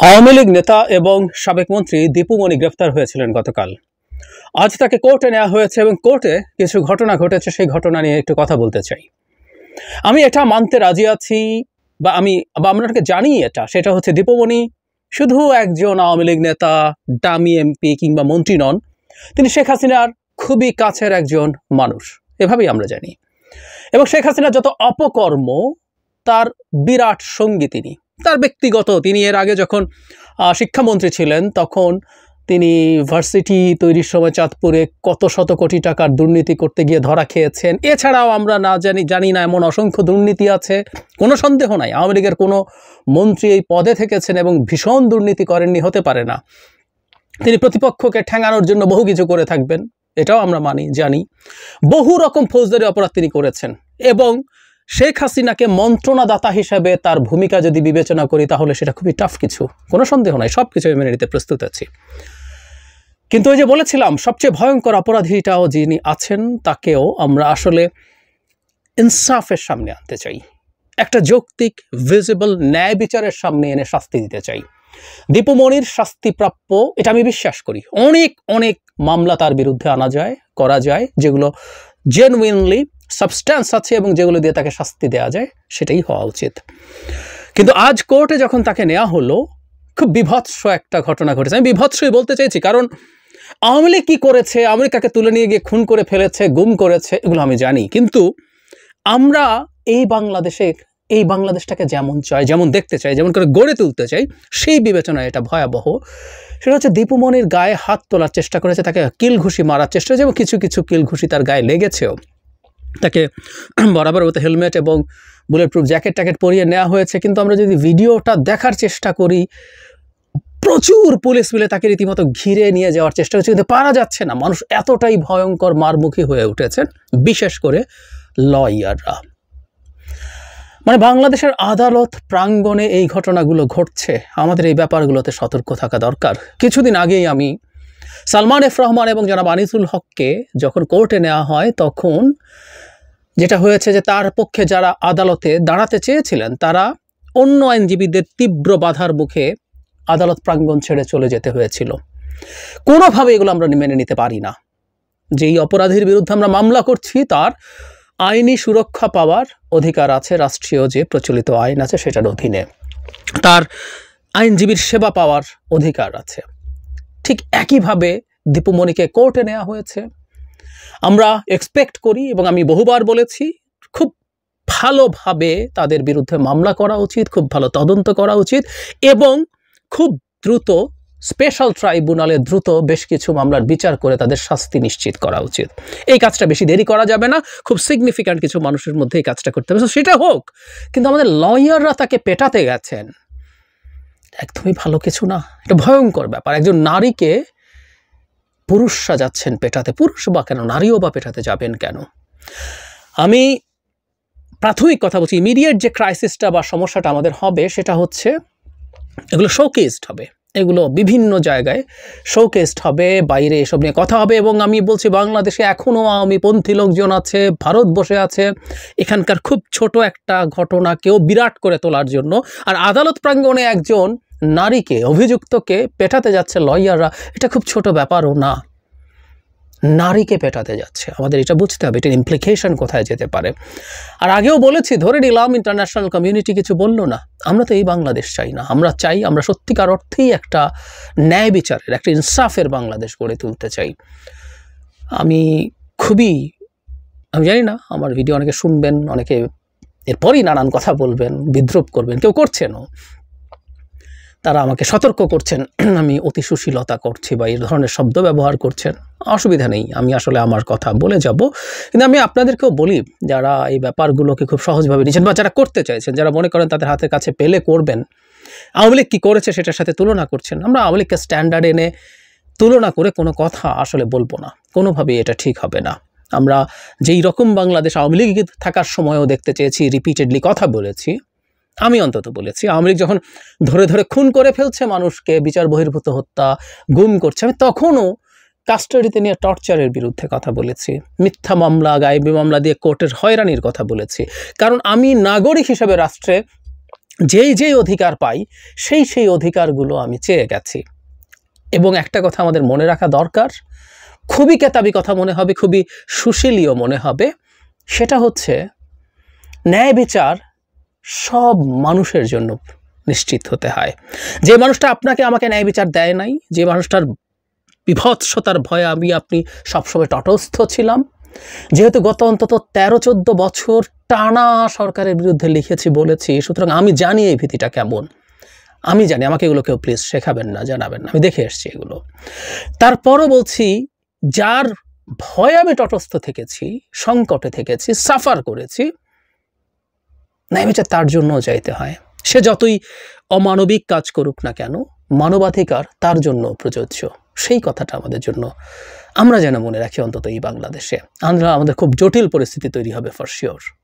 আওয়ামী লীগ নেতা এবং সাবেক মন্ত্রী দীপু মনি গ্রেফতার হয়েছিলেন গতকাল। আজ তাকে কোর্টে নেওয়া হয়েছে এবং কোর্টে কিছু ঘটনা ঘটেছে, সেই ঘটনা নিয়ে একটু কথা বলতে চাই। আমি এটা মানতে রাজি আছি বা আপনাকে জানি সেটা হচ্ছে দীপু মনি শুধু একজন আওয়ামী লীগ নেতা, দামি এমপি কিংবা মন্ত্রী নন, তিনি শেখ হাসিনার খুবই কাছের একজন মানুষ, এভাবেই আমরা জানি। এবং শেখ হাসিনার যত অপকর্ম তার বিরাট সঙ্গী তার ব্যক্তিগত। তিনি এর আগে যখন শিক্ষামন্ত্রী ছিলেন তখন তিনি ভার্সিটি তৈরির সময় চাঁদপুরে কত শত কোটি টাকার দুর্নীতি করতে গিয়ে ধরা খেয়েছেন। এছাড়াও আমরা জানি না এমন অসংখ্য দুর্নীতি আছে, কোনো সন্দেহ নাই আওয়ামী লীগের কোনো মন্ত্রী এই পদে থেকেছেন এবং ভীষণ দুর্নীতি করেননি হতে পারে না। তিনি প্রতিপক্ষকে ঠ্যাঙানোর জন্য বহু কিছু করে থাকবেন, এটাও আমরা জানি। বহু রকম ফৌজদারি অপরাধ তিনি করেছেন এবং শেখ হাসিনাকে মন্ত্রণাদাতা হিসেবে তার ভূমিকা যদি বিবেচনা করি তাহলে সেটা খুবই টাফ কিছু, কোনো সন্দেহ নাই, সব কিছু মেনে নিতে প্রস্তুত আছি। কিন্তু ওই যে বলেছিলাম, সবচেয়ে ভয়ঙ্কর অপরাধীটাও যিনি আছেন তাকেও আমরা আসলে ইনসাফের সামনে আনতে চাই, একটা যৌক্তিক ভিজিবল ন্যায় বিচারের সামনে এনে শাস্তি দিতে চাই। দীপু মনির শাস্তিপ্রাপ্য, এটা আমি বিশ্বাস করি। অনেক অনেক মামলা তার বিরুদ্ধে করা যায় যেগুলো জেনুইনলি সাবস্ট্যান্স আছে এবং যেগুলো দিয়ে তাকে শাস্তি দেওয়া যায়, সেটাই হওয়া উচিত। কিন্তু আজ কোর্টে যখন তাকে নেওয়া হলো, খুব বিভৎস একটা ঘটনা ঘটেছে। আমি বিভৎসই বলতে চাইছি কারণ আওয়ামী লীগ কী করেছে, আওয়ামী লীগ কাকে তুলে নিয়ে গিয়ে খুন করে ফেলেছে, গুম করেছে, এগুলো আমি জানি। কিন্তু আমরা এই বাংলাদেশটাকে যেমন চাই, যেমন দেখতে চাই, যেমন করে গড়ে তুলতে চাই, সেই বিবেচনায় এটা ভয়াবহ। সেটা হচ্ছে দীপু মনির গায়ে হাত তোলার চেষ্টা করেছে, তাকে কিল ঘুষি মারার চেষ্টা করেছে এবং কিছু কিছু কিল ঘুষি তার গায়ে লেগেছেও। তাকে বরাবর মতো হেলমেট এবং বুলেট প্রুফ জ্যাকেট পরিয়ে নেওয়া হয়েছে। কিন্তু আমরা যদি ভিডিওটা দেখার চেষ্টা করি, প্রচুর পুলিশ মিলে তাকে রীতিমতো ঘিরে নিয়ে যাওয়ার চেষ্টা হচ্ছে, কিন্তু পারা যাচ্ছে না। মানুষ এতটাই ভয়ঙ্কর মারমুখী হয়ে উঠেছেন, বিশেষ করে লয়াররা। মানে বাংলাদেশের আদালত প্রাঙ্গণে এই ঘটনাগুলো ঘটছে, আমাদের এই ব্যাপারগুলোতে সতর্ক থাকা দরকার। কিছুদিন আগেই আমি সালমান এফ রহমান এবং জনাব আনিসুল হককে যখন কোর্টে নেওয়া হয়, তখন যেটা হয়েছে যে তার পক্ষে যারা আদালতে দাঁড়াতে চেয়েছিলেন তারা অন্য আইনজীবীদের তীব্র বাধার মুখে আদালত প্রাঙ্গণ ছেড়ে চলে যেতে হয়েছিল। কোনোভাবে এগুলো আমরা মেনে নিতে পারি না। যেই অপরাধীর বিরুদ্ধে আমরা মামলা করছি তার আইনি সুরক্ষা পাওয়ার অধিকার আছে, রাষ্ট্রীয় যে প্রচলিত আইন আছে সেটার অধীনে তার আইনজীবীর সেবা পাওয়ার অধিকার আছে। ঠিক একইভাবে দীপু মনিকে কোর্টে নেওয়া হয়েছে। আমরা এক্সপেক্ট করি এবং আমি বহুবার বলেছি, খুব ভালোভাবে তাদের বিরুদ্ধে মামলা করা উচিত, খুব ভালো তদন্ত করা উচিত এবং খুব দ্রুত স্পেশাল ট্রাইব্যুনালে দ্রুত বেশ কিছু মামলার বিচার করে তাদের শাস্তি নিশ্চিত করা উচিত। এই কাজটা বেশি দেরি করা যাবে না, খুব সিগনিফিক্যান্ট কিছু মানুষের মধ্যে এই কাজটা করতে হবে, সেটা হোক। কিন্তু আমাদের লয়াররা তাকে পেটাতে গেছেন, একদমই ভালো কিছু না, এটা ভয়ঙ্কর ব্যাপার। একজন নারীকে পুরুষরা যাচ্ছেন পেটাতে, পুরুষ বা কেন, নারীও বা পেটাতে যাবেন কেন? আমি প্রাথমিক কথা বলছি, ইমিডিয়েট যে ক্রাইসিসটা বা সমস্যাটা আমাদের হবে সেটা হচ্ছে এগুলো শোকেসড হবে, এগুলো বিভিন্ন জায়গায় শোকেসড হবে, বাইরে এসব নিয়ে কথা হবে। এবং আমি বলছি, বাংলাদেশে এখনও আওয়ামীপন্থী লোকজন আছে, ভারত বসে আছে এখানকার খুব ছোট একটা ঘটনাকেও বিরাট করে তোলার জন্য। আর আদালত প্রাঙ্গণে একজন নারীকে, অভিযুক্তকে পেটাতে যাচ্ছে লয়াররা, এটা খুব ছোট ব্যাপারও না। নারীকে পেটাতে যাচ্ছে, আমাদের এটা বুঝতে হবে, এটার ইমপ্লিকেশন কোথায় যেতে পারে। আর আগেও বলেছি, ধরে নিলাম ইন্টারন্যাশনাল কমিউনিটি কিছু বললো না, আমরা তো এই বাংলাদেশ চাই না। আমরা সত্যিকার অর্থেই একটা ন্যায় বিচারের, একটা ইনসাফের বাংলাদেশ গড়ে তুলতে চাই। আমি জানি না, আমার ভিডিও অনেকে শুনবেন, অনেকে এরপরই নানান কথা বলবেন, বিদ্রুপ করবেন, কেউ করছেনও। তারা আমাকে সতর্ক করছেন আমি অতি সুশীলতা করছি বা এই ধরনের শব্দ ব্যবহার করছেন। অসুবিধা নেই, আমি আসলে আমার কথা বলে যাব। কিন্তু আমি আপনাদেরকেও বলি, যারা এই ব্যাপারগুলোকে খুব সহজভাবে নিচ্ছেন বা যারা করতে চাইছেন, যারা মনে করেন তাদের হাতের কাছে পেলে করবেন, আওয়ামী লীগ কী করেছে সেটার সাথে তুলনা করছেন, আমরা আওয়ামী লীগকে স্ট্যান্ডার্ড এনে তুলনা করে কোনো কথা আসলে বলবো না, কোনোভাবেই এটা ঠিক হবে না। আমরা যেই রকম বাংলাদেশ আওয়ামী লীগ থাকার সময়ও দেখতে চেয়েছি, রিপিটেডলি কথা বলেছি, আমি অন্তত বলেছি, আওয়ামী লীগ যখন ধরে ধরে খুন করে ফেলছে মানুষকে, বিচার বহির্ভূত হত্যা, গুম করছে, আমি তখনও কাস্টাডিতে নিয়ে টর্চারের বিরুদ্ধে কথা বলেছি, মিথ্যা মামলা, গায়েবী মামলা দিয়ে কোর্টের হয়রানির কথা বলেছি। কারণ আমি নাগরিক হিসেবে রাষ্ট্রে যেই অধিকার পাই সেই অধিকারগুলো আমি চেয়ে গেছি। এবং একটা কথা আমাদের মনে রাখা দরকার, খুবই কেতাবি কথা মনে হবে, খুবই সুশীলীয় মনে হবে, সেটা হচ্ছে ন্যায় বিচার সব মানুষের জন্য নিশ্চিত হতে হয়। যে মানুষটা আপনাকে আমাকে ন্যায় বিচার দেয় নাই, যে মানুষটার বিভৎসতার ভয়ে আপনি সবসময় তটস্থ ছিলাম, যেহেতু গত অন্তত 13-14 বছর টানা সরকারের বিরুদ্ধে লিখেছি, বলেছি, সুতরাং আমি জানি এই ভীতিটা কেমন। আমি জানি, আমাকে এগুলো কেউ প্লিজ শেখাবেন না, জানাবেন না, আমি দেখে এসছি এগুলো। তারপরও বলছি, যার ভয়ে আমি তটস্থ থেকেছি, সংকটে থেকেছি, সাফার করেছি, ন্যায় বিচার তার জন্যও চাইতে হয়। সে যতই অমানবিক কাজ করুক না কেন, মানবাধিকার তার জন্য প্রযোজ্য। সেই কথাটা আমাদের জন্য আমরা যেন মনে রাখি, অন্তত এই বাংলাদেশে। আমাদের খুব জটিল পরিস্থিতি তৈরি হবে ফর শিওর।